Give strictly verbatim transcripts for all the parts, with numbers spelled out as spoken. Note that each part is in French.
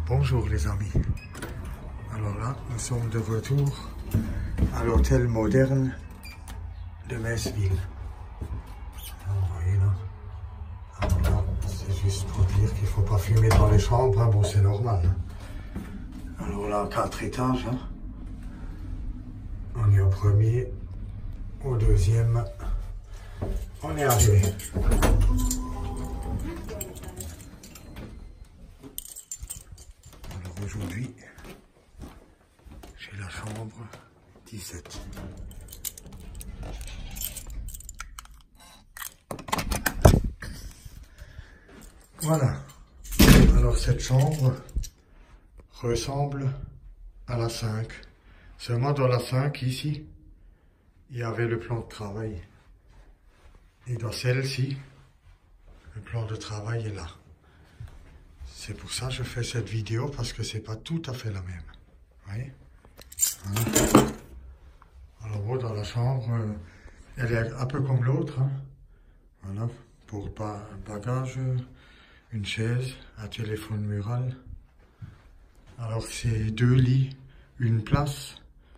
Bonjour les amis. Alors là, nous sommes de retour à l'hôtel moderne de Metz-Ville. Vous voyez là. Alors là, c'est juste pour dire qu'il ne faut pas fumer dans les chambres. Hein. Bon, c'est normal. Hein. Alors là, quatre étages. Hein. On est au premier, au deuxième. On est arrivé. Alors aujourd'hui, j'ai la chambre dix-sept. Voilà. Alors cette chambre ressemble à la cinq. Seulement dans la cinq, ici, il y avait le plan de travail. Et dans celle-ci, le plan de travail est là. C'est pour ça que je fais cette vidéo, parce que c'est pas tout à fait la même. Vous voyez? Voilà. Alors bon, dans la chambre, elle est un peu comme l'autre. Hein. Voilà, pour ba bagage, une chaise, un téléphone mural. Alors c'est deux lits, une place.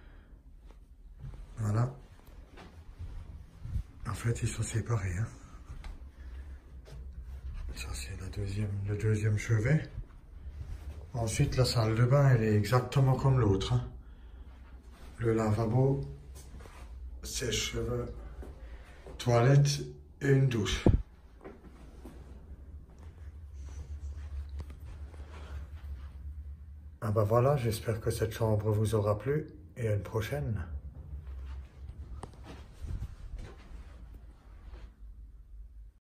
Voilà. En fait, ils sont séparés. Hein. Ça, c'est la deuxième, le deuxième chevet. Ensuite, la salle de bain, elle est exactement comme l'autre. Hein. Le lavabo, sèche-cheveux, toilette et une douche. Ah ben voilà, j'espère que cette chambre vous aura plu et à une prochaine.